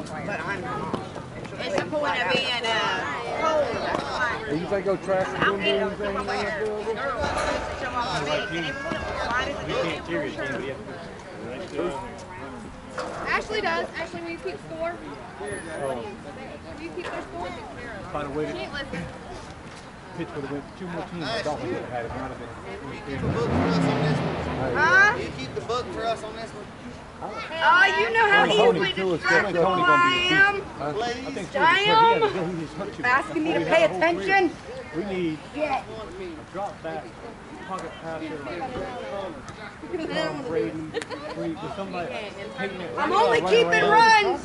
but I'm not. It's the point of being cold. You think go trash and do anything? Ashley does. Ashley, will you keep score? Will you keep their score? Find a way to Can't listen. Pittsburgh would have went 2 more teams. The Dolphins would have had it. Might have been. Huh? You keep the book for us on this one. Oh, you know how easily distractible I am. Damn! Asking me to pay attention. We need Yeah. a drop back pocket passer like Tom Brady. With somebody taking it. I'm only keeping runs.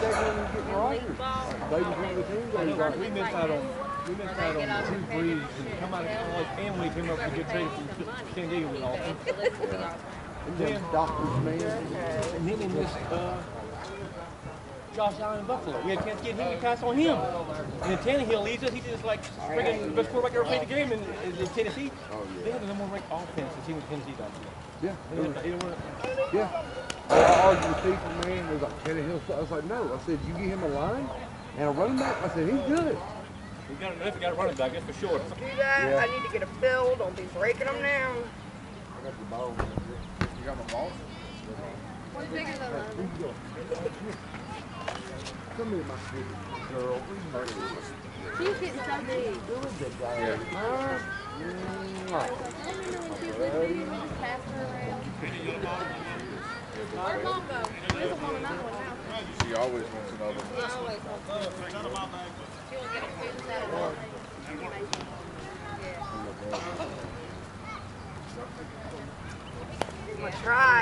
We missed out on Drew Brees and come out of college, and we came up with a good trade from San Diego with all. And then doctors, man. And then in this Josh Allen in Buffalo, we had a chance to get him to pass on him. And then Tannehill leaves us. He just like friggin' the best quarterback ever played the game in Tennessee. They had the number 1 ranked offense the team in Tennessee does. Yeah. They don't want Yeah. I argued with people, man. They was like, Tannehill. I was like, no. I said, you give him a line and a running back. I said, he's good. we got a running back, that's for sure. Do that. I need to get a fill. Don't be breaking them down. I got the ball. You got my ball? What's bigger than Come here, my sweet girl. she's getting so big. Yeah. Pass her around. Where'd Mom go? She doesn't want another one now. She always wants another one. She won't get a food salad. I'm gonna try.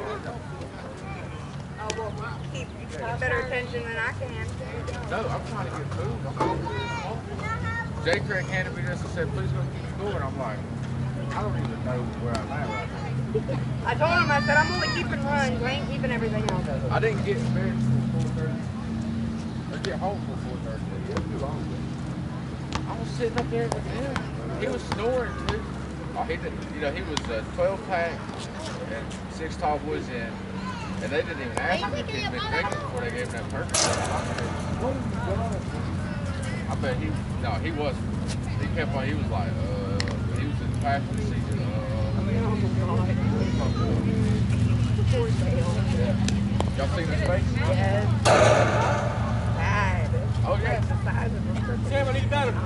Oh, well, keep better attention than I can. No, I'm trying to get food. Jay Craig handed me this and said, please go keep score. And I'm like, I don't even know where I'm at right now. I told him, I said, I'm only keeping runs. I ain't keeping everything else. I didn't get in bed until 4:30. I get home for 4:30. It was too long. I was sitting up there with him. He was snoring too. Oh, he did, you know, he was 12 pack and 6 tall boys in. And they didn't even ask him if he'd been drinking before they gave him that perk. I bet he wasn't. He kept on, he was like, he was in the passion season. Yeah. Y'all seen his face? Yes. Bad. Oh, yeah. Like the size of a football. Sam, I need better. I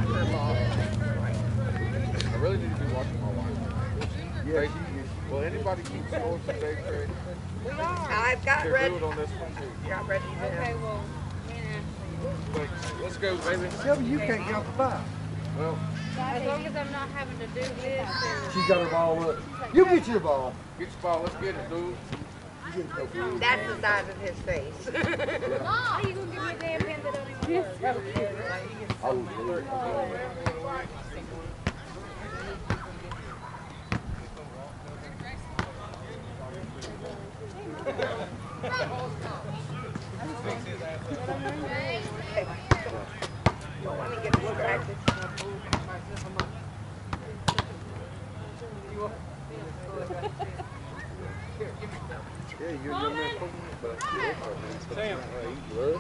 really need to be watching my wife. Yeah. Will anybody keep score for Jay Craig? I've got They're ready. good on this one too. Got ready. Okay, well, Let's go, baby. Shelby, you can't get off the 5. Well, as long as I'm not having to do this. She's got her ball up. You get your ball. get your ball. Let's get it, dude. That's the size of his face. Mom, how you gonna give me a damn pen that don't even work? Don't want to get distracted. Yeah, you're doing that for me, but Sam. look.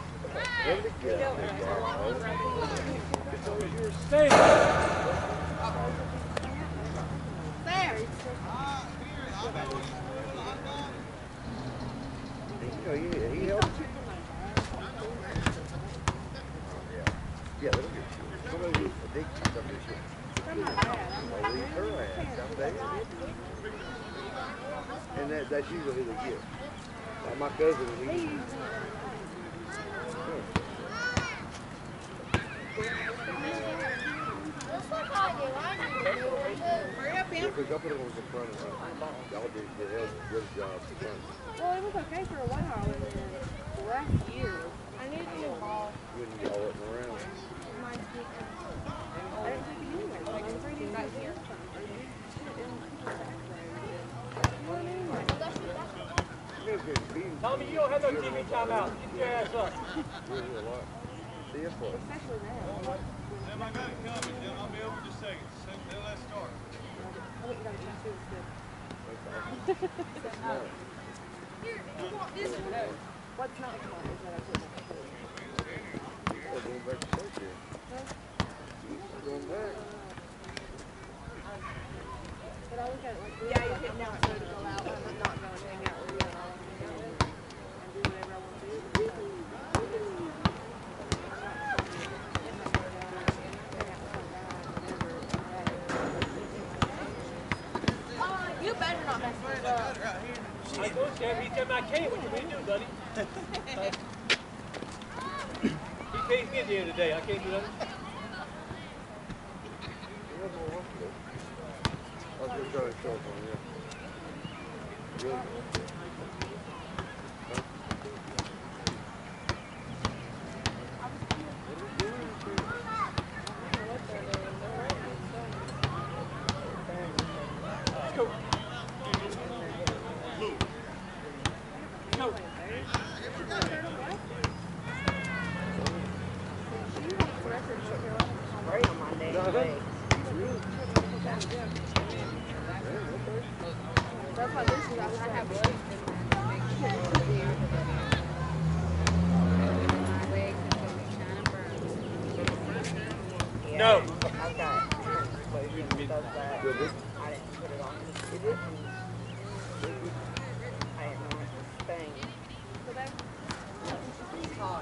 Sam. There. He helps you. Yeah, that'll get you. Somebody who's addicted to something. I'm not bad. Leave her ass out there. And that's usually who they get. Like my cousin, he Hurry up, yeah, because y'all put it on the front of him. Y'all did a good job. Well, it was okay for a while, and then last year, I needed a new ball. When y'all wasn't around. My speaker. I didn't take it anyway. I was afraid it got here. Tommy, you don't have no TV timeout. Get your ass up. See us what? Especially now. Sam, I got it coming. Then I'll be over in just a second. Then let's start. I wouldn't go to Tennessee. It's What's not fun is that I put my I can't. What you mean to do, buddy? He can't get here today. I can't do that. I was just trying to show them, yeah. Really? That's why this is I have blood. No. Okay. Does that. I didn't put it on. It is. I didn't know it was Spain. It's hot.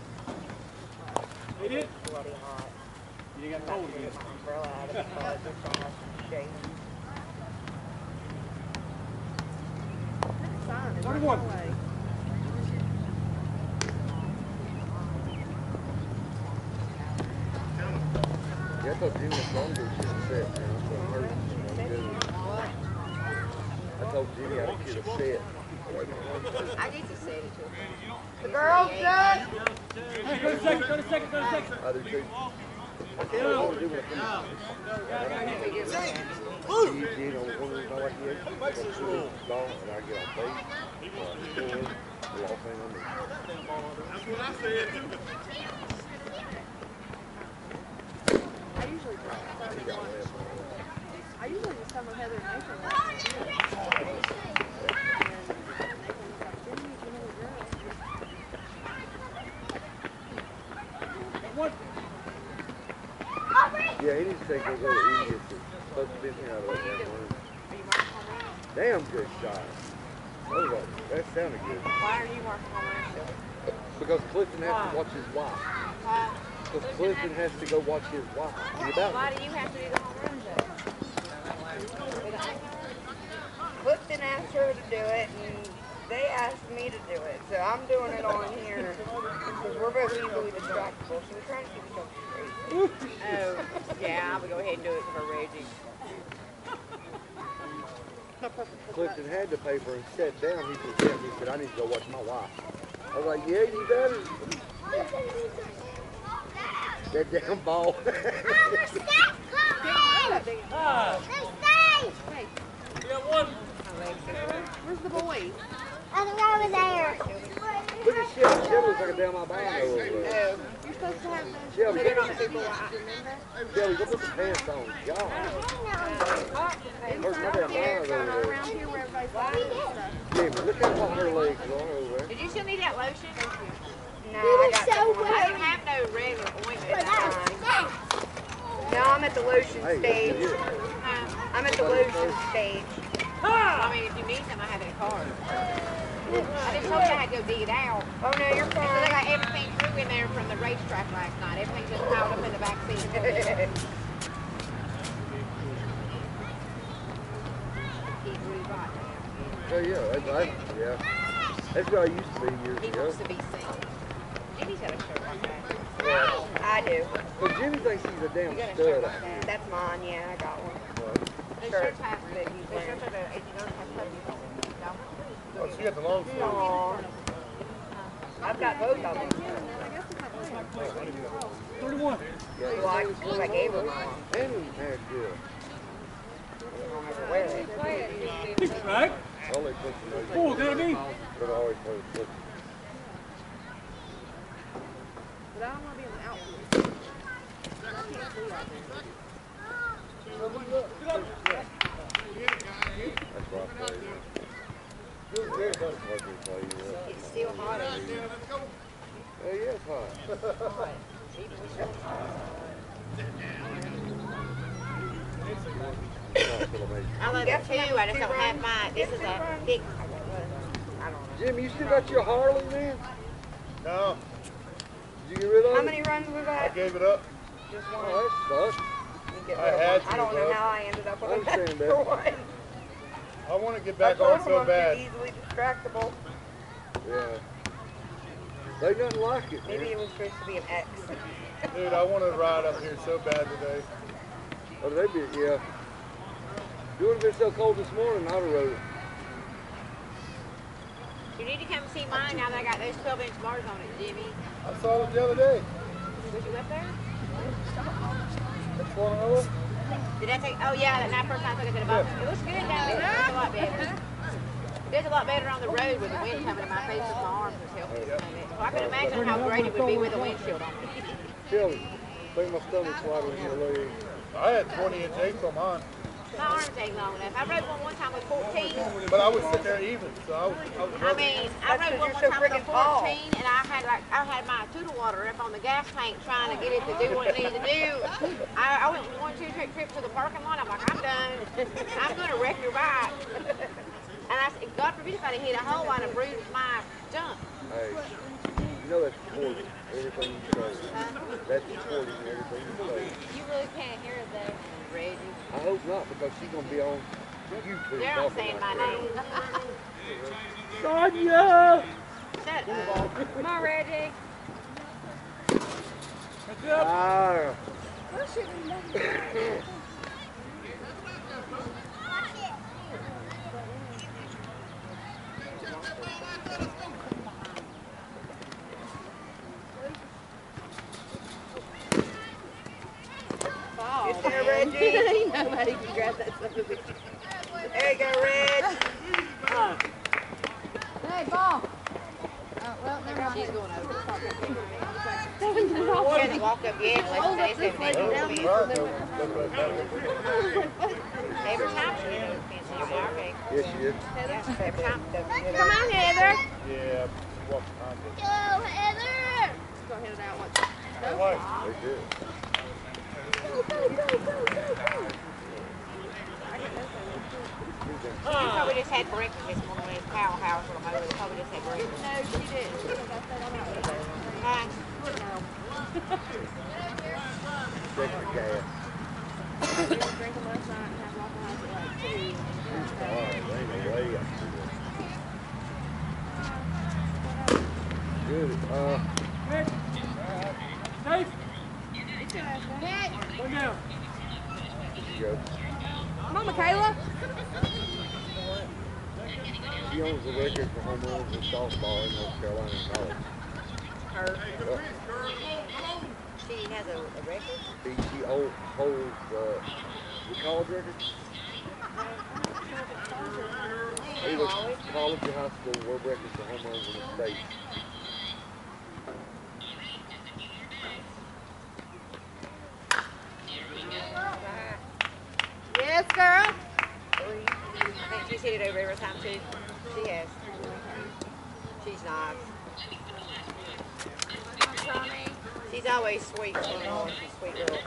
It is? Bloody hot. You got cold again. Get my umbrella out of the car. It's almost shaking. 31. Yeah, I thought Jimmy was longer should have set, man. That's what hurt. I told Jimmy I should have set. I need to say it too. The girls done? Hey, go to second, go to second, go to second. I do too. I can't afford to do it. Eugene on one of those like this. But it's gone and I get on base. The whole thing on me. That's what I said too. I usually just come with Heather and Nathan. Yeah, he needs to take those other idiots that's supposed to be here out of that damn room. Damn good shot. That sounded good. Why are you marking on my show? Because Clifton has to watch his wife. Because Clifton has to go watch his wife. Why do you have to do the home run though? Clifton asked her to do it, and they asked me to do it. So I'm doing it on here because we're both easily distractible. So we're trying to keep each other straight. Oh, yeah, I would go ahead and do it for Reggie. Clifton had the paper and sat down. He said, I need to go watch my wife. I was like, yeah, you better. That damn ball. We got one. Where's the boy? Look at Shelby. Shelby looks like a damn albino over there. You're supposed to have those. Shelby, They're not super wide. Shelby, go put the pants on. God. Where's my damn eyes over there? Around here where everybody's flying and stuff. Jimmy, look how long her legs are over there. Did you still need that lotion? No, You I look got so I don't well. have no regular ointment. No, I'm at the lotion Hey, stage. that's good. I'm at the lotion stage. I mean, if you need some, I have it in a car. I just told you I had to go dig it out. Oh no, you're So they fine. got everything through in there from the racetrack last night. Everything just piled up in the back seat. He's really hot now. Oh, yeah, yeah. That's where I used to be years He ago. wants to be seen. Jimmy's got a shirt like that. I do. But Jimmy thinks he's a damn You got a stud. shirt like that. That's mine. Yeah, I got one. The Shirt shirts have, that he's the shirts wearing. are, if you don't have clothes, no. Oh, she got the long sleeve. Aw. I've got both of them. 31. Well, I gave her mine. And he's had good. I don't ever wear it. Six, right? All they put in those. Four, gotta be. But I always play with Clifton. But I don't want to be in the outfield. I can't see out there. That's why I play. That's why I play. It's still hot. Oh, yeah, it's hot. I love it too. I just don't have mine. This is a big. I don't know. Jimmy, you still got your Harley, man? No, Did you get rid of How it? many runs was I that? gave it up. Just one. Oh, that sucks. You get I rid of had one. to, I don't know bro. how I ended up with I an understand extra that. one. I want to get I back told on him so I'm bad. easily distractible. Yeah. They nothing like it, Maybe man. it was supposed to be an X. Dude, I want to ride up here so bad today. Oh, they be, yeah. It wouldn't have been so cold this morning, I'd have rode it. You need to come see mine now that I got those 12-inch bars on it, Jimmy. I saw it the other day. Was you up there? That's one of them. Did I take? Oh yeah, that first time I took it to the box. It looks good down there. It's a lot better. It's a lot better on the road with the wind coming in my face with my arms was helping it. So I can imagine how great it would be with a windshield on it. Chilly. I think my stomach's sliding in your leg. I had 20-inch eights on mine. My arms ain't long enough. I rode one time with 14. But I was sitting there even, so I was I mean, I rode one time with a 14, and I had my Toodle water up on the gas tank trying to get it to do what it needed to do. I went 1, 2 trips to the parking lot. I'm like, I'm done. I'm gonna wreck your bike. And I said, God forbid if I'd hit a hole, I'd have bruised my junk. Hey, you know that's recorded, everything you say. That's recorded, everything you say. You really can't hear it though. Reggie. I hope not, because she's going to be on YouTube. They're not saying my name. Sonia! Shut up. Come on, Reggie. Ah. Get there, Reggie. Nobody can grab that stuff. There you go, Reg. Hey, ball. Oh, well, never mind. She's going over. She She hasn't walked up yet unless they say they go Every time she gets over the fence, she'll be okay. Yes, she is. Yeah, every time. Come on, Heather. Yeah, walk behind it. Go, Heather. Go ahead and out. Watch. They did. She probably just had breakfast this morning when his powerhouse was on. They probably just had breakfast. No, she didn't. Huh? Check the gas. We were drinking last night and had Waffle House at like 2. Alright, there ain't no way I can do that. Good. Go. Come on, Michaela. She owns the record for home runs in softball in North Carolina College. Her. She has a record? She holds the college record. Either college or high school world records for home runs in the state. Yes, girl. I think she's hit it over every time too. She has. She's nice. She's always sweet. She's a sweet girl.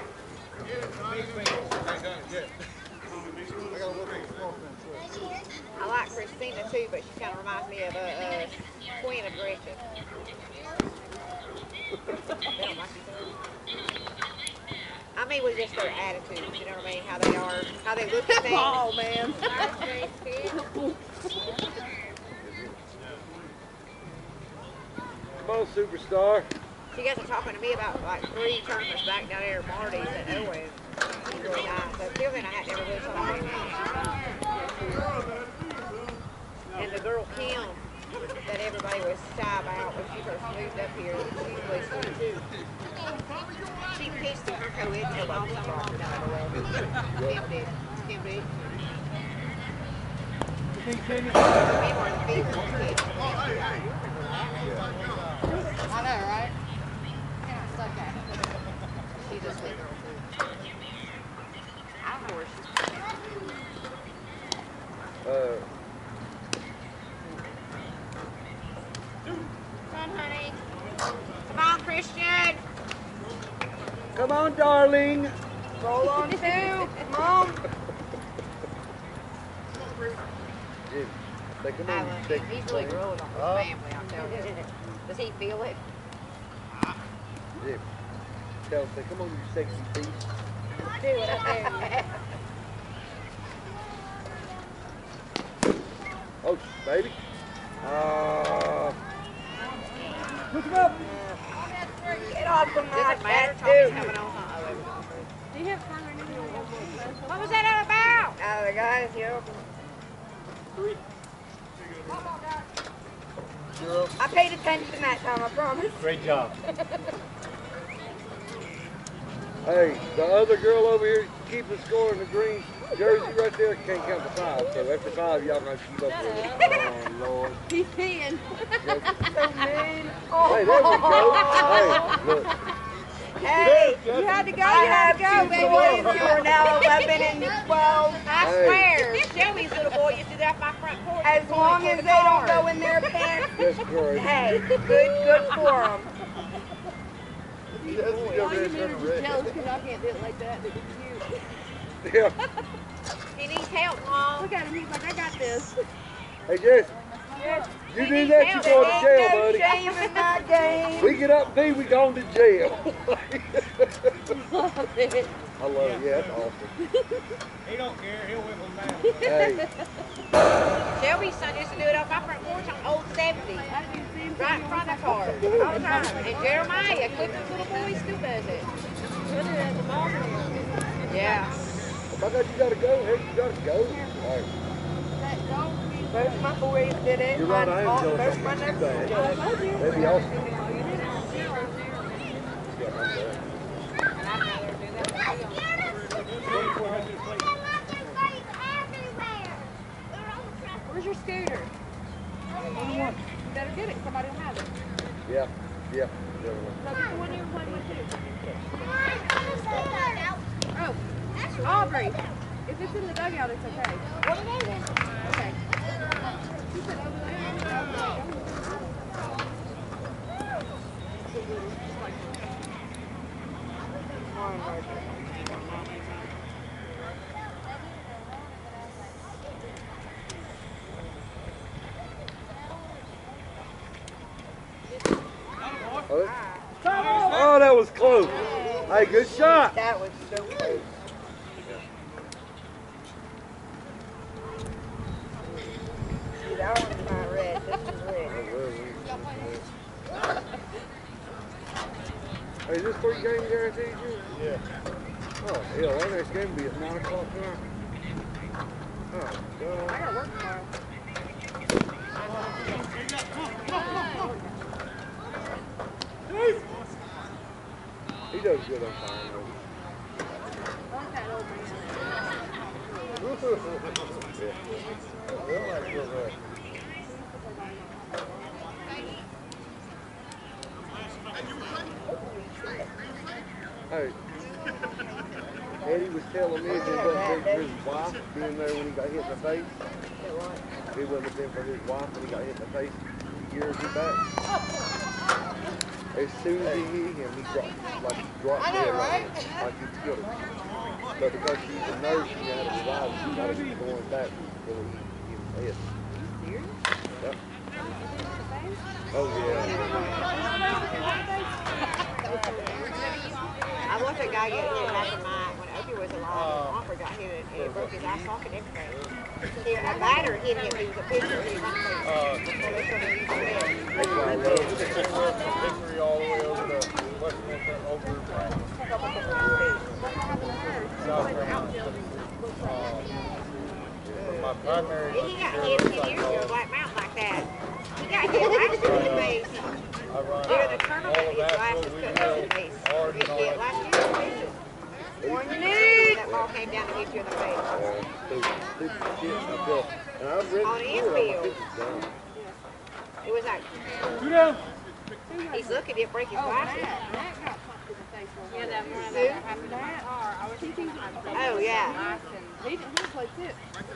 I like Christina too, but she kind of reminds me of a Queen of Gretchen. They don't like each other. I mean, with just their attitudes, you know what I mean? How they are, how they look at things. Oh, man. Come on, superstar. She gets to talking to me about like 3 tournaments back down there at Marty's at Owen. She's really nice. So still then I had never really somebody and the girl Kim that everybody was shy about when she first moved up here, she's really sweet too. She pitched to her co-ed all summer long down the way. Kim did. Kim did. We were in the field with the kids. I know, right? Kind of stuck at it. She's a sweet girl too. I don't know where she's Come on, honey. Come on, Christian. Come on, darling. Roll on 2. Come on. Jim, say, come I on, you love him. sexy He's really thing. growing on his family, I'm telling you. Does he feel it? Jim, tell him, say, come on, you sexy beast. Do it up there. Oh, baby. Get off of my Doesn't matter. tattoo. Tommy's coming on. Do you have fun or anything? What was that all about? The guys, yep. I paid attention that time, I promise. Great job. Hey, the other girl over here keeping score in the green jersey right there can't count to 5. So after 5, y'all gonna keep up with it. Oh, Lord. He's peeing. So mean. Hey, there we go. Hey, look. Hey, You had to go. I You had have to go, two baby. boys who are now 11 and 12. I Hey. swear, Shelby's little boy used to do that off my front porch. As long as they don't go in their pants, That's great. hey, good for them. All you men are just jealous because I can't do it like that. It's cute. Yeah. He needs help, Mom. Look at him. He's like, I got this. Hey, Jess. You do that, you go to jail, No buddy. shame in my game. We get up and we going to jail. Love it. I love it. Yeah, that's awesome. He don't care. He'll whip them down. Hey, Shelby's son used to do it off my front porch on Old 70. Right in front of the car. All the time. And Jeremiah, Clifton's little boy, still does it. Yeah. if I got you gotta go, hey, you gotta go. All right. Both my boys did it. You're right, I am Both jealous. my I'm nephews bad. did it. That'd be awesome. Yeah, I'm bad. Where's your scooter? You better get it. Somebody will have it. Yeah, yeah. So the one you were playing with too. Oh, Aubrey. If it's in the dugout, it's okay. Okay. She said over there. Oh, that was close. Hey, good shot. That was so close. See, that one's not red. This is red. Hey, is this 3 game guaranteed? Yeah. Oh, hell, our next game will be at 9 o'clock tonight. Oh, God. I got work tomorrow. He does good on fire. I like that old man. Hey, Eddie was telling me if it wasn't been for his wife being there when he got hit in the face, if it wouldn't have been for his wife when he got hit in the face years back. As soon as he hit him, he dropped I know, dead, right? like he killed him. But because she's a nurse, she had to revive him. She got him going back before he was hit. Yep. Oh, yeah. I watched a guy get hit back in my, when Opie was alive, Romper got hit and it broke his eye socket and everything. A batter hit him, he was a pitcher, he was on base. So they told him he was dead. Hickory all the way over to West Memphis, over South Carolina. My primary. He got hit a few years ago, Black Mountain like that. He got hit last year in the face. I run During the tournament, all of his that, glasses we cut know in the face. hard He and all hit that. last year in the face. One Nude. that ball came down and hit you in the face. Stupid shit. I feel, and I've read On the the story, I'm infield. like, this is dumb. It was like, he's looking, didn't break his Oh, glasses. Matt got punched in the face one Yeah, day. that one Who? that happened to Matt. Oh, yeah. He played too.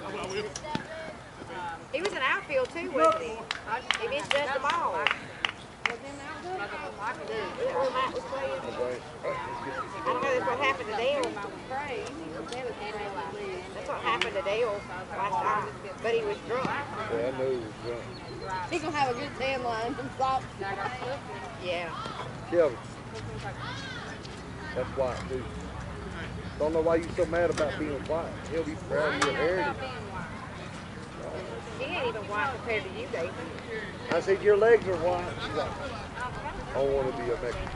He was in outfield too, wasn't he? He misjudged the ball. Was him out good? Where Matt was playing. Okay. I don't know, that's what happened to Dale. Afraid. That's what happened to Dale last time. But he was drunk. Yeah, I know he was drunk. He gonna have a good tan line and stop. Yeah. Shelby. That's white, too. Don't know why you so mad about being white. He'll be proud of your heritage. He ain't even white compared to you, Dave. I said, your legs are white. She's like, I want to be a Mexican.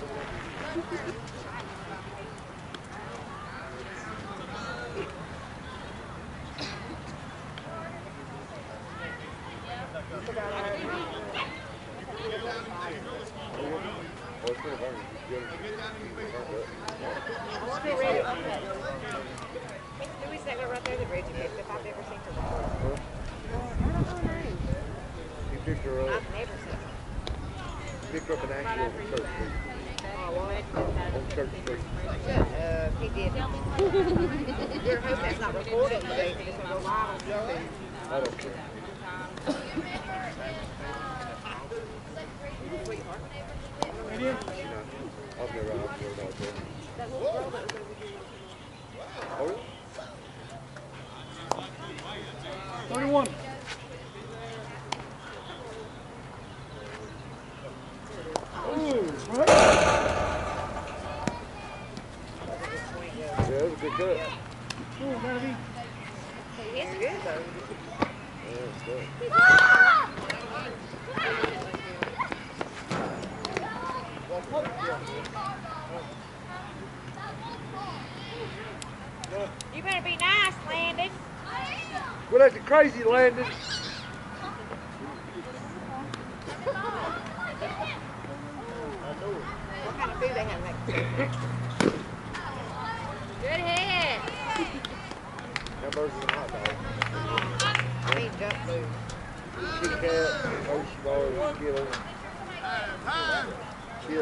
Who is that girl right there that Reggie picked up? I've never seen her before. He picked her up. I've never seen her. Picked her up in Asheville on Church Street. Oh, what? On Church Street. He did. Your hope that's not recorded today. It's going to go live on YouTube. I don't care. You know, I've never out there. That little girl that was over here. Oh, really? 31. Ooh, right. Yeah, that was a good cut. Ooh, that'll be. He is good, though. Yeah, it's good. You better be nice, Landon. Well, that's a crazy landing. What kind of food they have next? Good head. Hamburgers and hot dogs. I mean junk food. Kit Kat, Hershey bars, Skittles. Chips.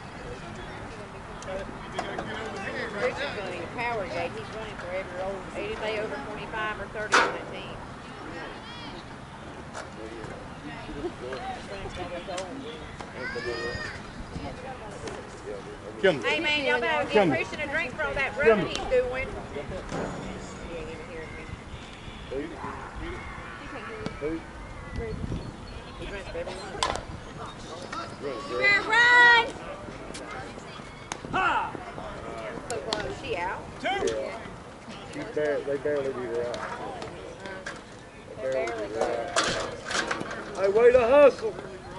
Richard's going to need a power gate. He's running for every old, anybody over 25 or 30 on that team. Kim. Hey man, y'all better Come. give Christian a drink for all that running he's doing. He ain't even hearing me. Who? He runs for every one of them. Really Better good. run! So close. She out? Yeah. They barely do that. They barely do that. Hey, way to hustle.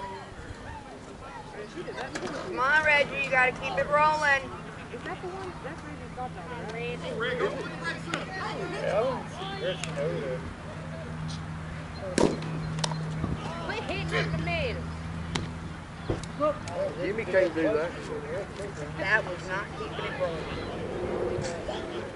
Come on, Reggie, you gotta keep it rolling. Is that the one? That's Reggie's godfather, right? Quit hitting in the middle. Jimmy can't do that. That was not keeping it rolling.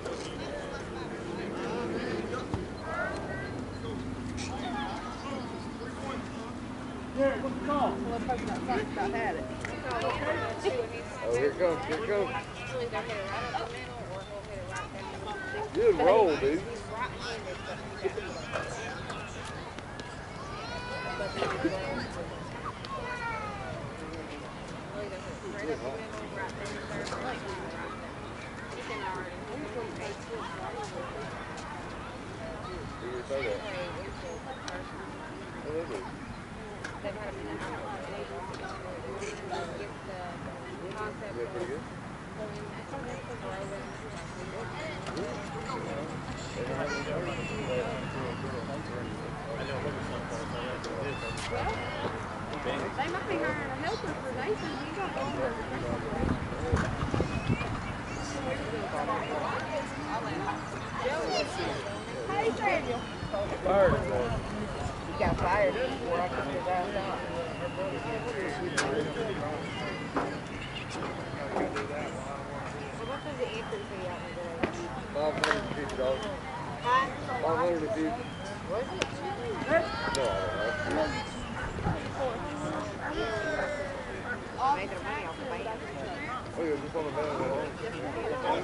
Derek, what's the call? Well, let's hope not talking about had it. Oh, here it comes. Here it comes. Good roll, dude. They might be hiring a helper for Nathan. He got over. Hey, Samuel. He got fired before I took his ass out. What was the increase fee out there? $550. Huh? 550. Was it? No, I don't know. Making their money off the band. Oh, yeah, just on the band alone.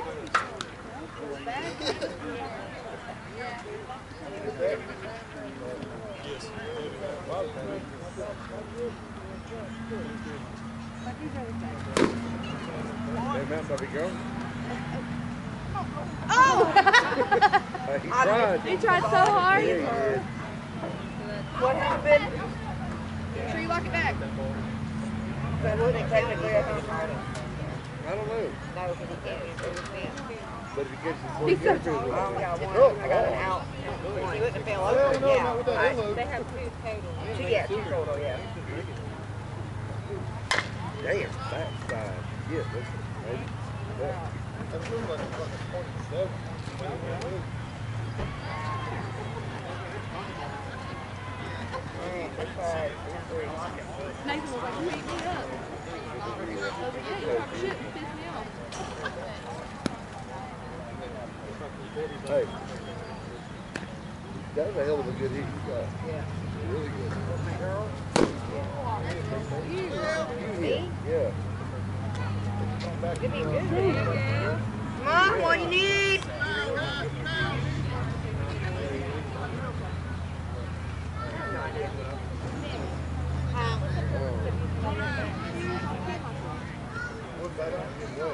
They meant to be going. Oh! He tried. He tried so hard. Yeah, he did. What happened? Make sure you lock it back. But wasn't it technically a home run? I don't know. No, because he can't. It was them. But if he gets his one, he gets his I only one. got one. I got an out. He wouldn't have fell Well, over. no, Yeah. not with that Right. unload. They have two total. Yeah, two total, yeah. Damn, backside. Yeah, that's maybe. Yeah. That looks like it's like a 27. Nathan was like, you beat me up. I was like, yeah, you talk shit and piss me off. Hey, that was a hell of a good hit you got. Yeah. Really good. My girl? You hit. Yeah. Give me a good hit. Mom, what do you need? What's that on? What?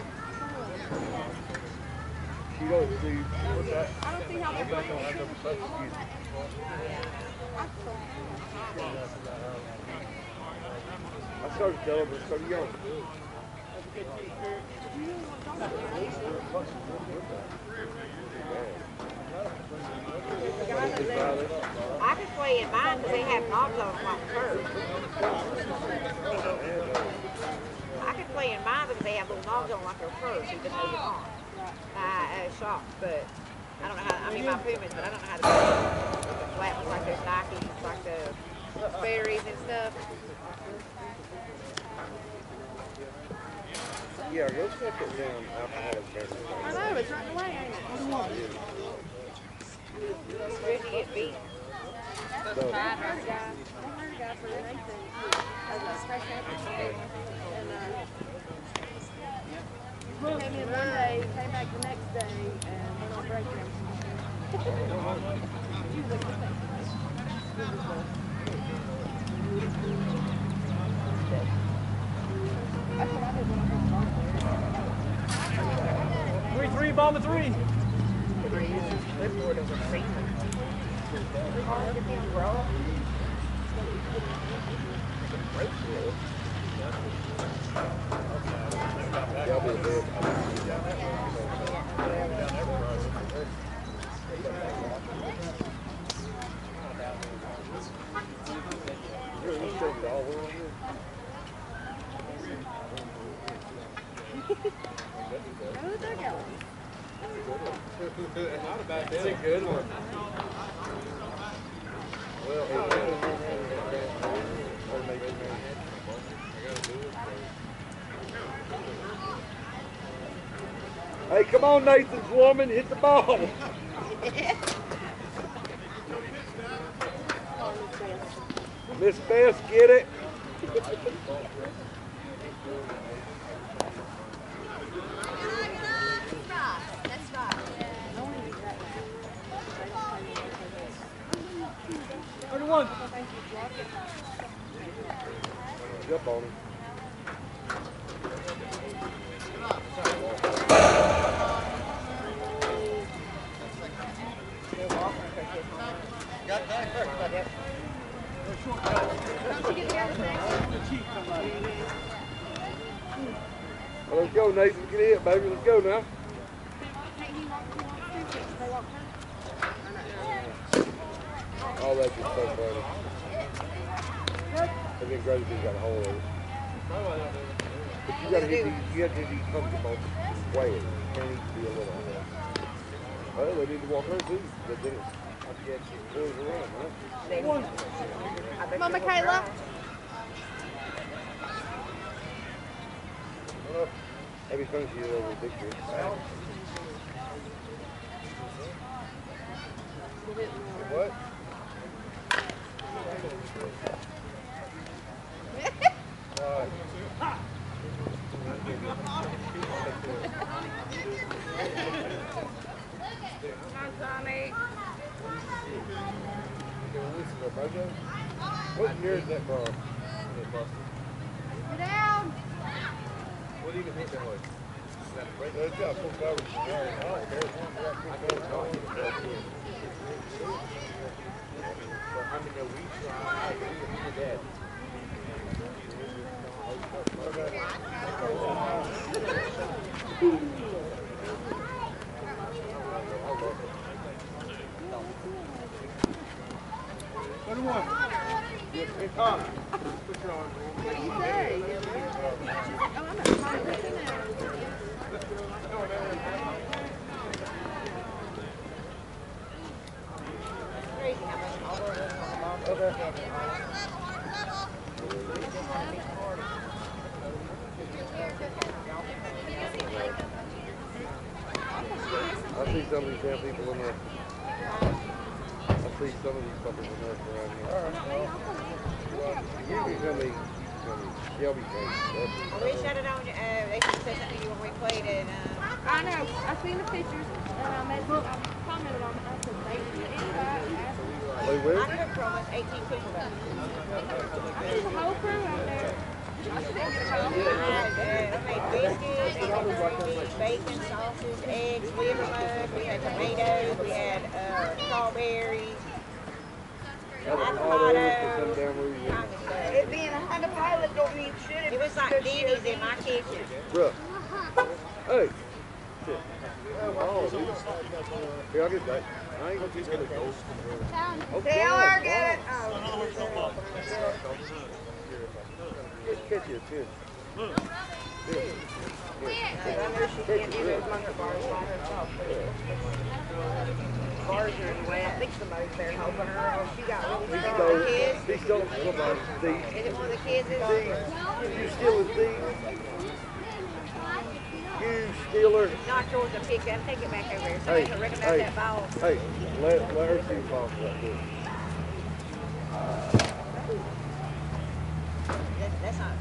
She don't see. What's that? I don't see how they're Back on. I don't touch you. I started telling her, so young. I could play in mine because they have knobs on them like the curve. I could play in mine because they have little knobs on like their curves, even though they're on. Shocks, but I don't know how. I mean, my Pumas, but I don't know how to play the flat ones like those Nikes, like the Sperry's and stuff. Yeah, go set it down alcoholic beverage. I know, it's right away, ain't it? Where'd you get beat? So, I heard a guy for Nathan as a special episode. And he came in one day, came back the next day, and went on break room. He was like, that's what I did when I was on 3-3, bomb 3. y'all be good. You're going to take it all over here? Who's that going? That's a good one. Well, hey, come on, Nathan's woman, hit the ball. Miss Bess, get it. That's right. 31. Jump on him. Got that? Yep. Well, let's go, Nathan. Get it, baby. Let's go now. Oh, that's just so funny. It'd been great if he got a hold of it. But you gotta hit these, you have to hit these comfortable way. You can't need to be a little. Well, they need to walk her too. But then it's, I guess it goes around, huh? Come on, Michaela. Well, every time she's over a picture. What? What year is that from? Get down. What even hit that was? That's got full coverage. I don't care. What do you say? Oh, I'm at home. Crazy how much all over the I see some of these damn people in there. I see some of these fuckers in there around here. Usually Shelby Coast. We shut it on, they said something to you when we played it. I know. I seen the pictures and I commented on it. I said, thank you. They where? I took from us 18 people back. I see the whole crew out there. I should get a call. I made biscuits, bacon, sausage, eggs, liver mush, we had tomatoes, we had strawberries, avocado. It being a Honda Pilot don't mean shit. It was like Denny's in my kitchen. Bruh. Hey. Shit. Oh, dude. Here, I'll get that. I ain't gonna keep it. Okay. Taylor, get it. Just catch it, too. I know she can't do those monkey bars by herself. Bars are in the way. I think somebody's there helping her. Oh, she got really strong. He stole somebody's thief. Is it one of the kids? You steal a thief. You stealer. Not yours to pick up. Take it back over here. Hey, Somebody can recognize that ball. Hey, let her see the ball right there. That's not.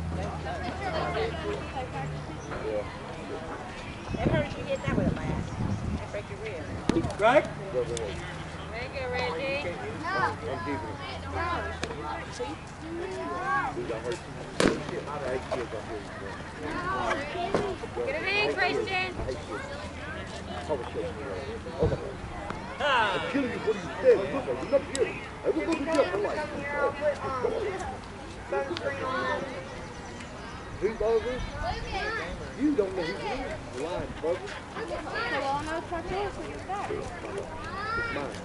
Yeah. That hurt you hit that with a bat. That break your rib. Right? Go ahead. Thank you, Reggie. I'm keeping it. Dude, I hurt you. Shit, I hate kids up here. Get it in, Christian. I hate kids. Probably shake me around. Oh my God. I'm killing you. What are you saying? Look, I'm not here. I will go to jail for life. Sunscreen on. Who's all this? You don't know who he is. Lying, brother. Well, I know it's not yours when you're back. It's mine.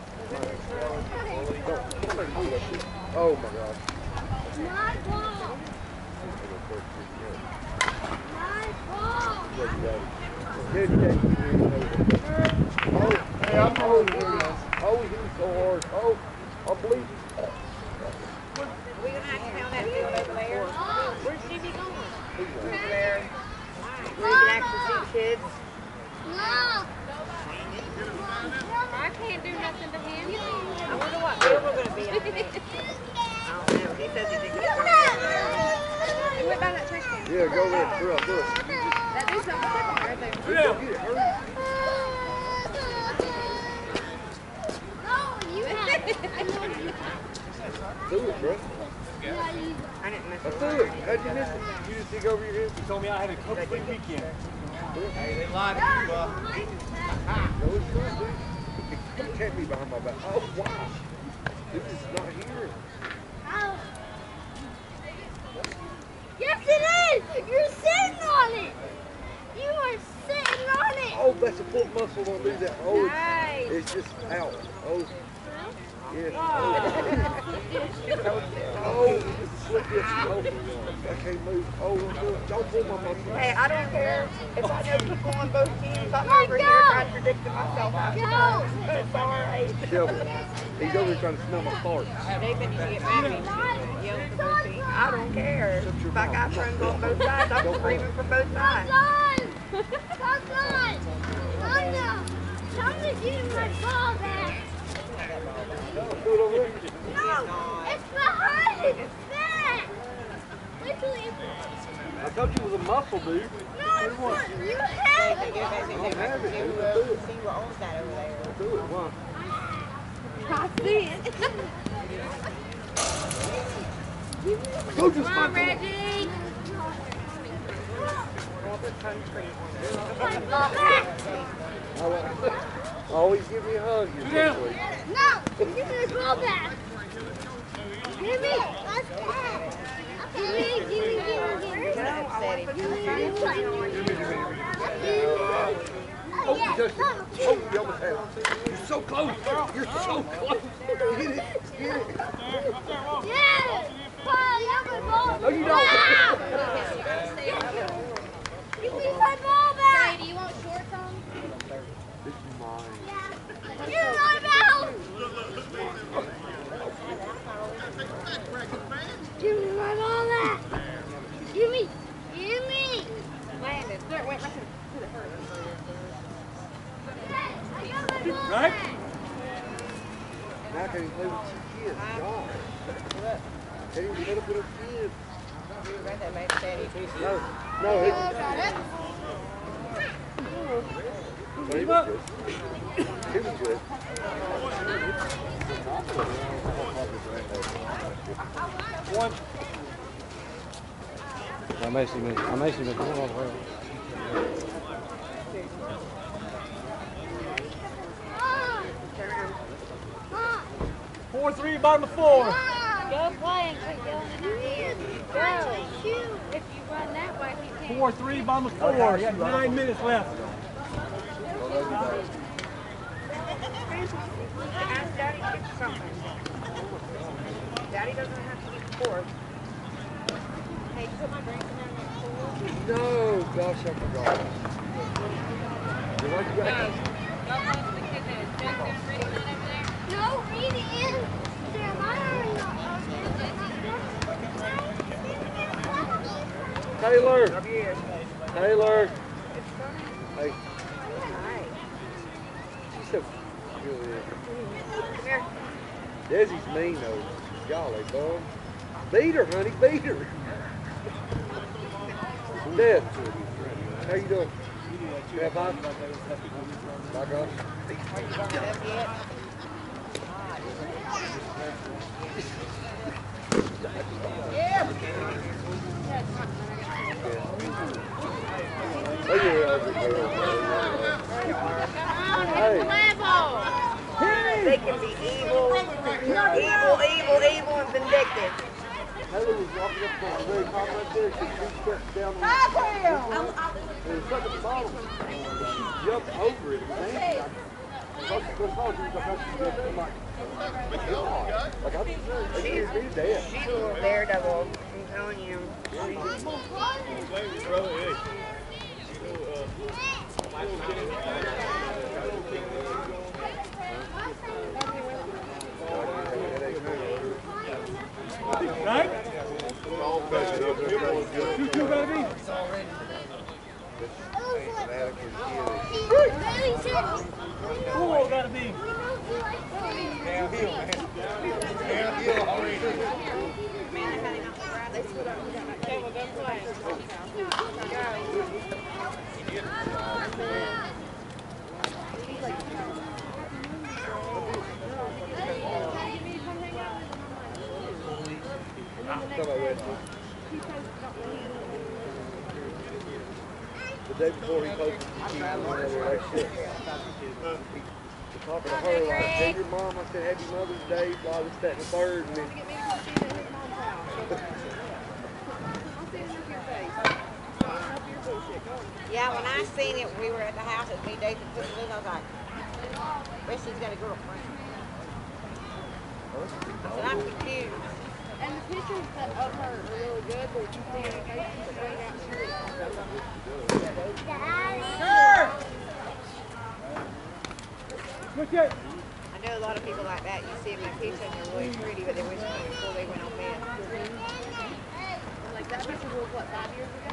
Don't make me that shit. Oh my God. My ball. My ball. Oh, hey, I'm holding him. Oh, he's so hard. Oh, I believe. We're going to have to pound that field over there. Where's Jimmy going? Over there. Where you can actually see the kids. No. I can't do nothing to him. I wonder what field we're going to be on. I don't know. He says he didn't get He went down that tree stand. Yeah, go there. Throw up. Look. That dude's something different right there. Go get it. Hurry. Do it, bro. I didn't miss I it. threw it. How'd you miss it? You just dig over your head? He told me I had a complete weekend. Hey, they lied to you, No, it's not, dude. Don't tap me behind my back. Oh, wow. This is not here. Yes, it is. You're sitting on it. You are sitting on it. Oh, that's a full muscle. Don't do that. Oh, Nice. it's just out. Oh, yeah. Oh, it's slip this. Oh, I can't move. Oh, don't pull my muscle. Hey, I don't care if I know people on both teams. I'm over here contradicting myself. It's all right. Shelby, he's over here trying to smell my farts. They've been to get mad at me. Yelling for both teams. I don't care. If I got friends on both sides, I'm screaming from both sides. Tell me to give my ball back. Do it over there. No, it's behind it. It's back. Literally. I thought you was a muscle, dude. No, it's not. You have They it. do basically I don't have it. see what owns that over there. Do it. Why? I see it. Go just Come on, fuck Reggie. Always give me a hug. You're so sweet. No, give me the ball back. Give me. Let's go. Give me. Oh, you touched it. Oh, you almost had it. You're so close. You're so close. Get it. Get it. Yeah. No, you don't. Give me my ball back. Do you want shorts on? This is mine. Give me my ball. Give me my ball back. Give me. Landon, there, wait, listen. Right? Now I can't even play with two kids. God. Can't even put up with a kid. You read that, baby, Daddy. No, no, he was good. He was good. One. I'm actually going all the way. 4-3, bottom of 4. Go play and quit yelling in our ears. Go. If you run that way, you can't. 4-3, bottom of 4. You got 9 minutes left. Ask Daddy to get you something. Daddy doesn't have to get the fourth. Hey, you put my drink in there next to No, gosh, I forgot. No reading. Taylor. Taylor. Hey. She's so good. Come here. Desi's mean though. Golly, bum. Beat her, honey. Beat her. Des. How you doing? You have fun? My gosh. Look at her ugly girl. Hey. They can be evil, and vindictive. Taylor was walking up on the very top right there. She stepped down on the and was stuck at the bottom. She jumped over it. Man, she was like, She's a little daredevil. I'm telling you. Right? 2-2, baby. Four gotta be. The day before he posted the key on the relationship, he was talking to her like, hey, your mom, I said, happy Mother's Day, blah, this, that, and the third, and then, Yeah, when I seen it, we were at the house at me, David put it in, I was like, bet she's got a girlfriend. I said, I'm confused. And the pictures of her are really good, but you see her face, she's straight out serious. Look at. I know a lot of people like that. You see them in pictures and they're really pretty, but they wish them before they went on bed. Like that picture was what, 5 years ago?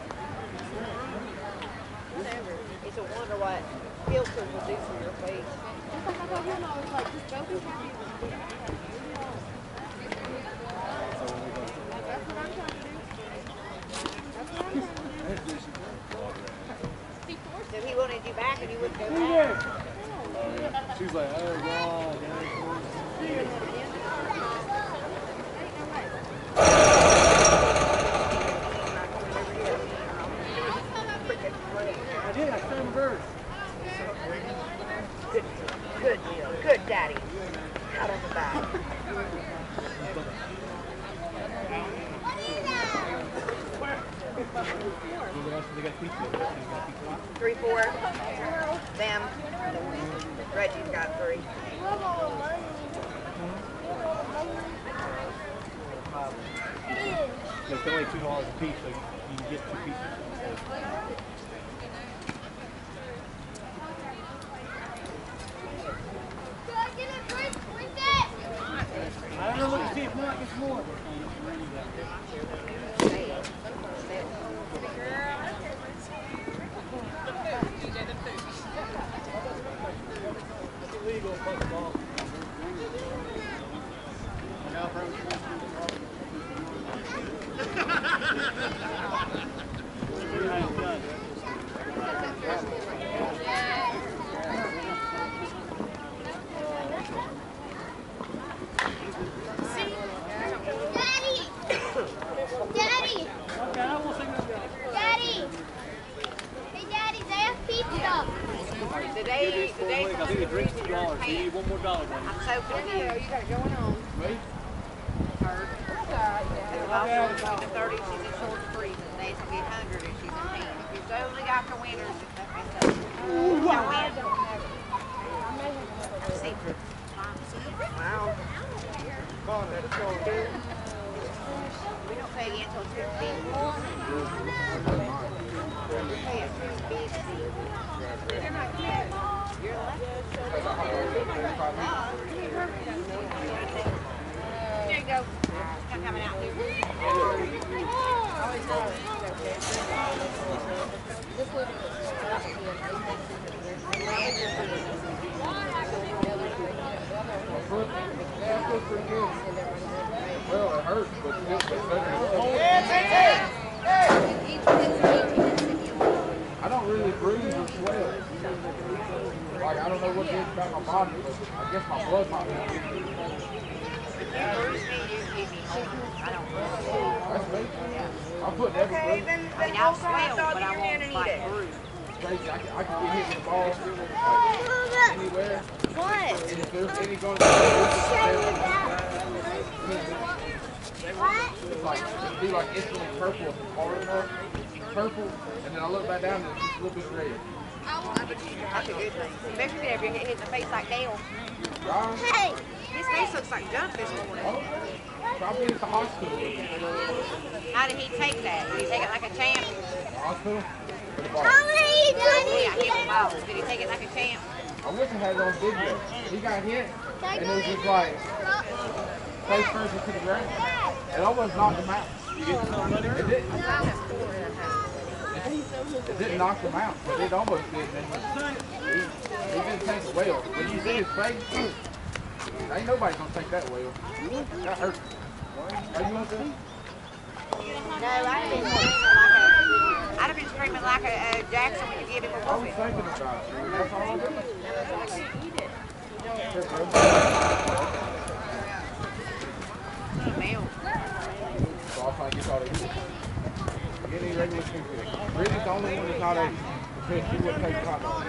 Whatever. It's a wonder what filter will do for your face. Just like I told him, I was like, just go be happy with it. That's what I'm trying to do. That's what I'm trying to do. So he wanted you back and you wouldn't go back. She's like, oh God. I did, I found the bird. Good deal. Good daddy. Out on the back. Three, four. Them. Reggie's got 3. 5 of them. It's only $2 a piece, so you can get 2 pieces. I don't know, look and see if not gets more. It's illegal, first of all. Today, I think the drink's $2. You need $1 more. I'm so confused. You got it going on. Me? Her. The boss was between the 30s, she's in short free. Today's gonna be 100 and she's in 10. If you've only got the winners, it's up. I win. See. Wow. We don't pay you until 15. We pay at 250. You're lucky. There you go. It's coming out here. Well, it hurts, but still better. I don't really bruise or swell. Like, I don't know what it is about my body, but I guess my blood might be weak. That's me. I'm putting every Okay, bruise. then I mean, go I'll grab swell, dog but I in your hand and won't eat like it. bruise. Crazy, I can get hit with the ball anywhere. What? And if there's any going it's like, it'd be like instantly purple if it's hard enough. Purple, and then I look back down and it's just a little bit red. That's a good thing. Especially if you get hit in the face like Dale. Right? Hey! His face looks like junk this morning. Oh, probably at the hospital. How did he take that? Did he take it like a champ? Hospital? For the ball. How many Yeah, he was wild. Did he take it like a champ? I wish I had it on video. He got hit, and it was just like face first into the ground. It almost knocked him out. You get some money? It didn't. It didn't knock him out, but it almost did. And he didn't take it well. When you see his face, ain't nobody gonna take that well. That hurt. Are you want to? No, I'd have been screaming like a Jackson when you give him a I was whooping. thinking about it. That's all I did. Male. So I'll try to get all the get any regular chicken. Really, the only one that's not ate because she wouldn't take hot dogs.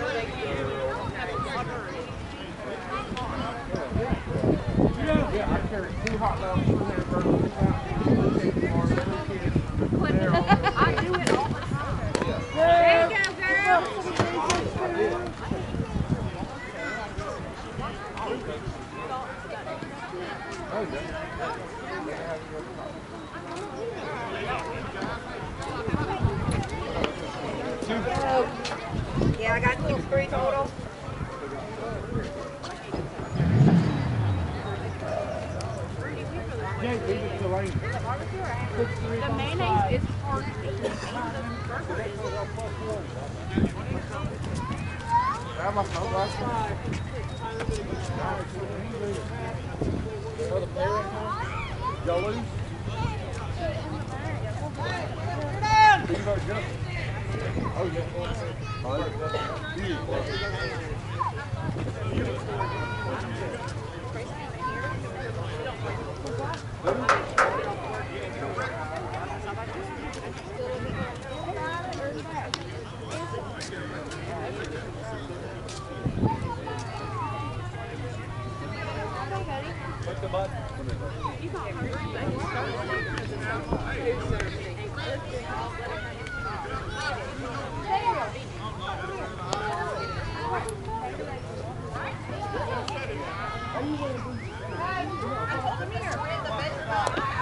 Yeah, I carried 2 hot dogs, 2 hamburgers, 2 pounds, 2 chicken bars, 7 kids. I do it all the time. There you go, girl. Oh, yeah. Yeah, I got 3 total. Yeah, leave it to Lane. The mayonnaise is hard to eat. Grab my phone last time. Another player? Y'all lose? You got jump. Oh, yeah. Push the button. Come here.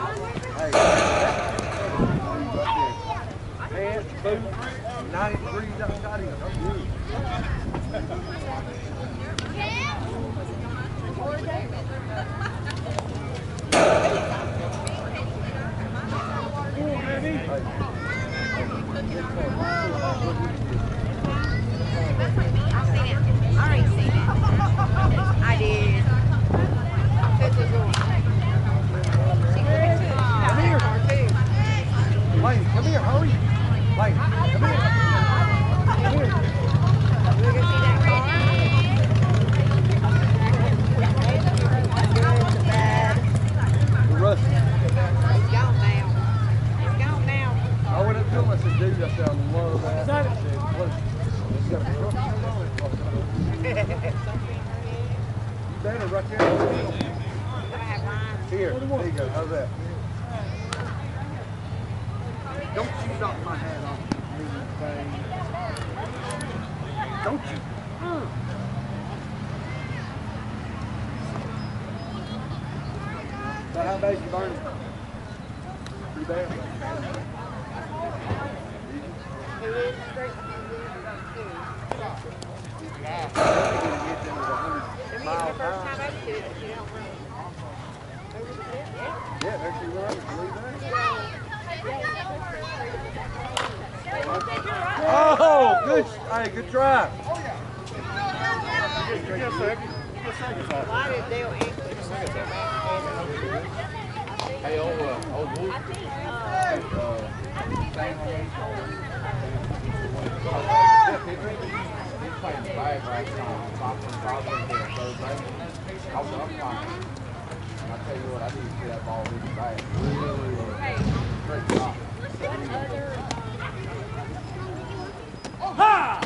food, 90 degrees outside here. I'm good. I've seen it. I already seen it. I did. This is yours. Come here. Lane, come here, hurry. Lane, come here. Come here. We're gonna see that car. Good, the bad. Rusty. It's gone now. It's gone now. I went up to him, I said, dude, I said, I love that. I said, what? It's got a truck on it. You better right there. I'm gonna have mine. Here, there you go. How's that? Don't you knock my hat off, you mean thing. Don't you? So how bad you burning? Pretty bad. It is straight. Yeah. Maybe it's the first time I did it, but you don't run. Yeah, actually, we're right. Believe that. Oh, good. Hey, good try. Why did Dale English Hey, old Wolf. He's playing flag right now. Top and bottom there, third base. I was umpire. And I tell you what, I need to see that ball really bad. Really, great job. Ha!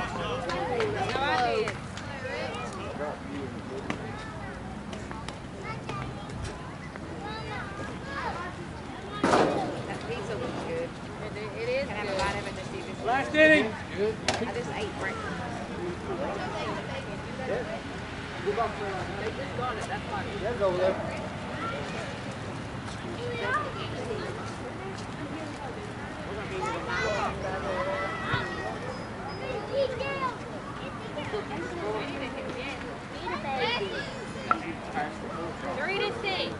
That pizza looks good. It is. Can I have a bite of it this evening? Last inning. I just ate breakfast. They just got it. That's why. That's over there. Three to six.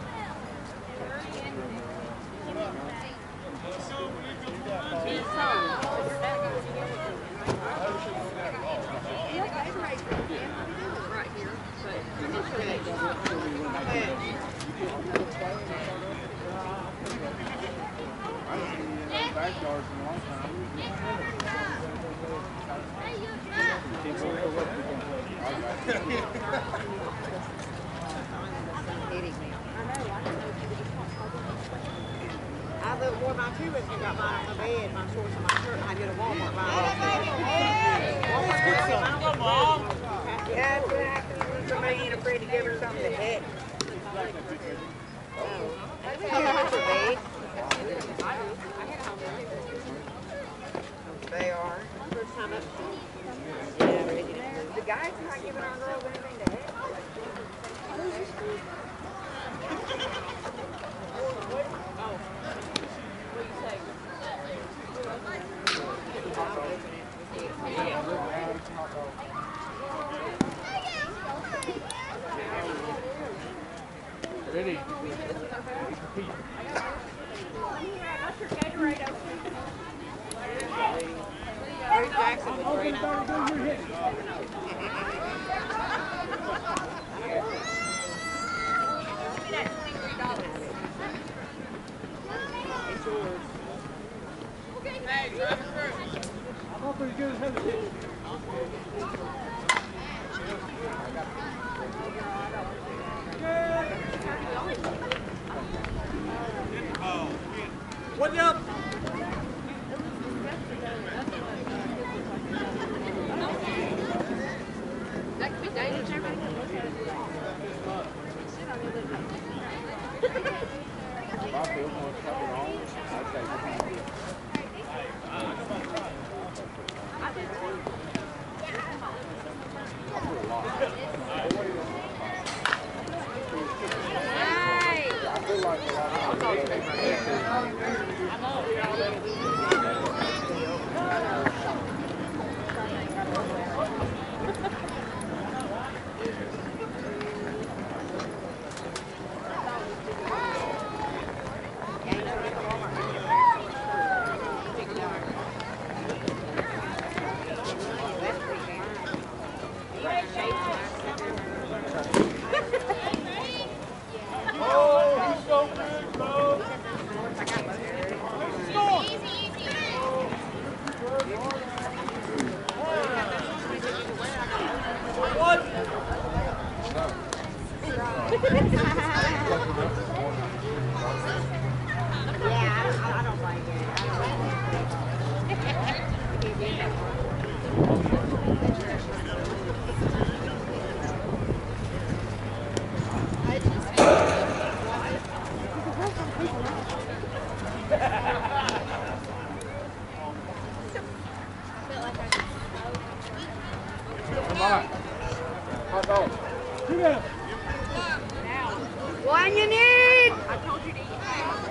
I look more my two and got mine on the bed, my shorts and my shirt, and I did a Walmart ride. Yeah, that's what happens when somebody ain't afraid to give her something to hit. That's for me. They are. First time up. Yeah, the guy's not giving our girls anything to hit. Ready? Bruce Jackson was great. It's yours. I'm not pretty good as hell. What's up? That could be dangerous, everybody. If I feel more coming on, I'd say Come on. Hot dog. One you need. I told you to eat fast.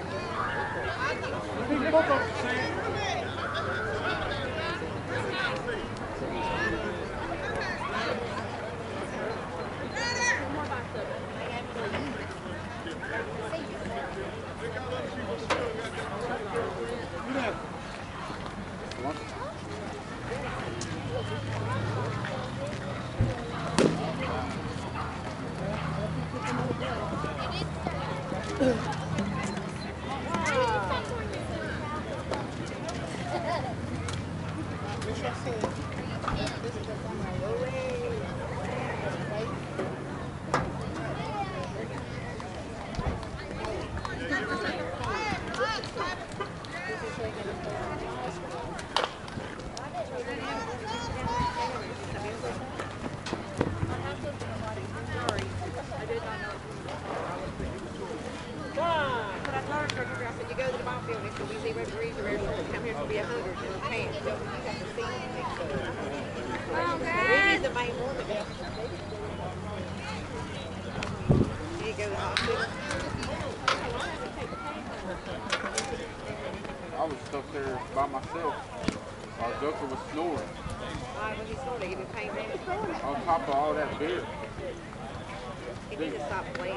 I was stuck there by myself. Our Joker was snoring. Why was he snoring? He didn't paint it. On top of all that beer. He needs to stop playing.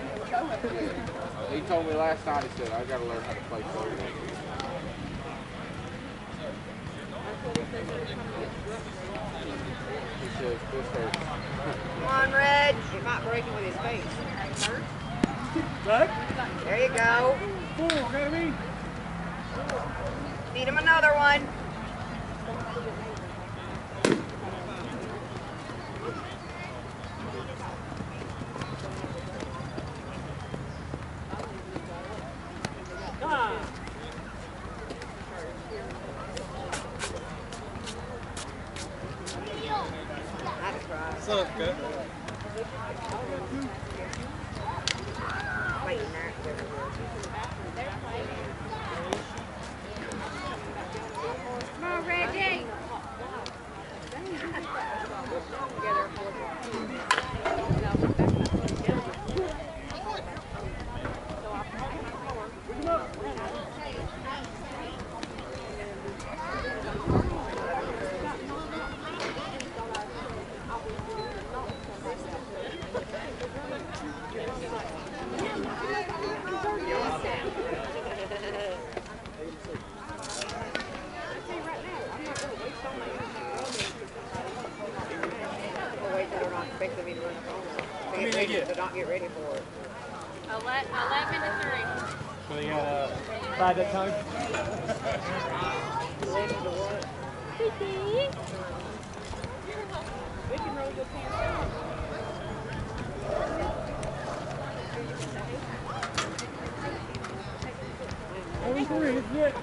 He told me last night, he said, I gotta learn how to play soda. He says, this hurts. Come on, Reg. He might break him with his face. There you go. Feed him another one. What's up, good? Come on, Reggie. To not get ready for it. 11 to 3. So you got bide that time? Ready to what? We can roll your pants down. Only 3, isn't it?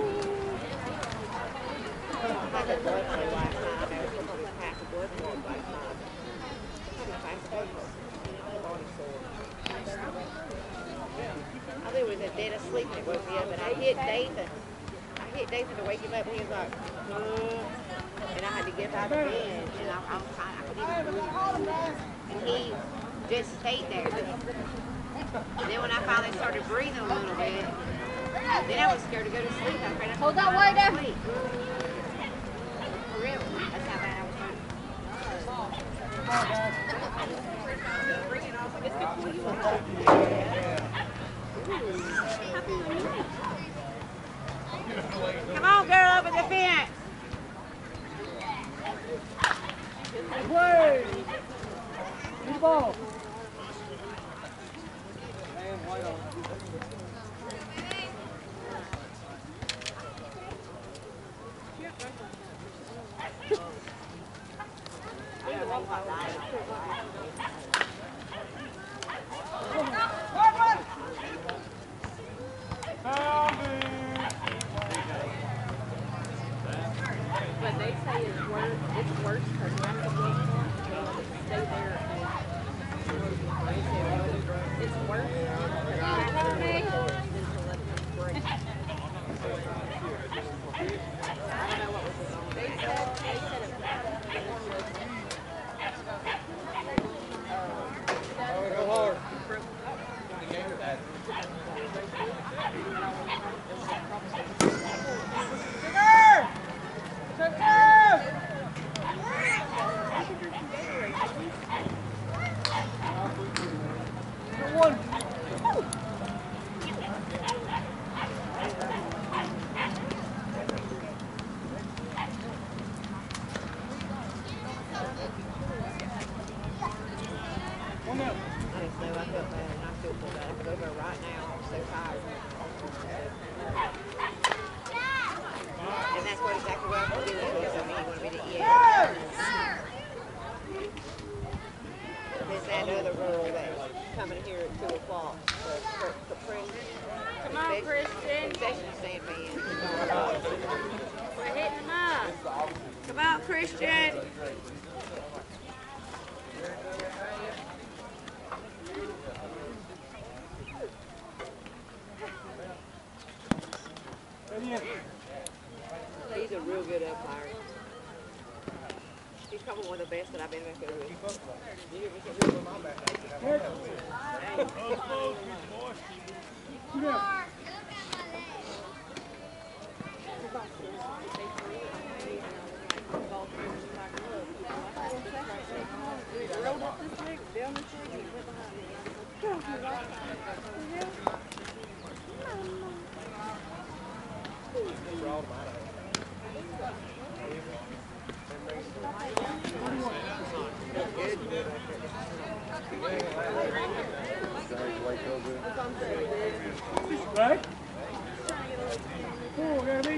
I had a blood flow last night. I was supposed to pass a blood flow last night. I had a fast blood flow. Body sore. I think it was a dead asleep that woke me up, and I hit Dathan. I hit Dathan to wake him up, and he was like, and I had to get out of bed, and I was trying, I couldn't even move. And he just stayed there. And then when I finally started breathing a little bit, then I was scared to go to sleep. I was afraid I Hold that way down. sleep. For real. That's how bad I was hurt. Come on, girl, over the fence. Play! Get the ball! But they say it's worse because you have to work more and stay there. It's worse because you have to work than to let them break. I don't know what was going on. They said it Go hard. One. I just know I felt bad and I still feel bad. I could go there right now. I'm so tired. And that's what exactly what I'm going to do. I mean, you want me to eat. There's that other girl that's coming here at 2 o'clock. Come on, Christian. Concession stand man. We're hitting them up. Come on, Christian. He's a real good umpire. He's probably one of the best that I've been back there with. rolled up this big, down this big, and he went behind me. Right? Cool, Gabby.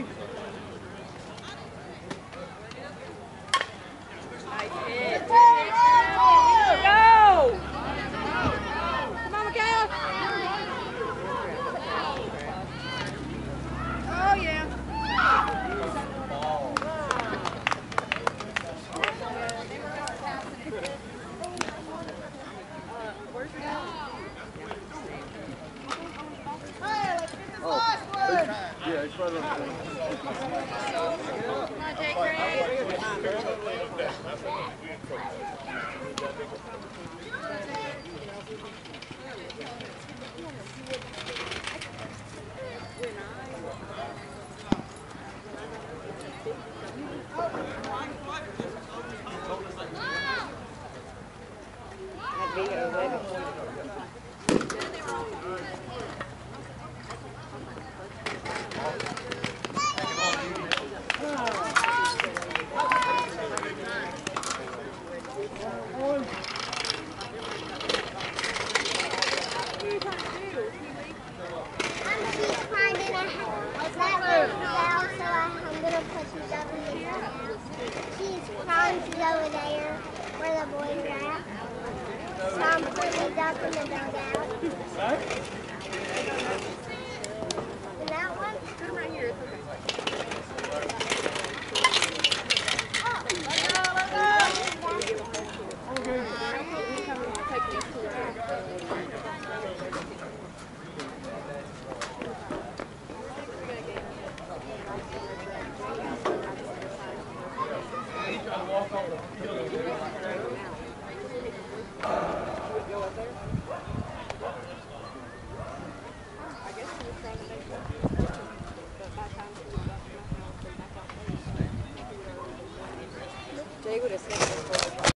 Nice hit. Go! Come on, Michaela. Oh, yeah. Where's it going? Yeah, it's right on the thing. Come on, take Craig. I'd be at 11. Over there where the boys are at. So I'm putting it up in the dugout. And that one? Put him right here. It's okay. They would have sent us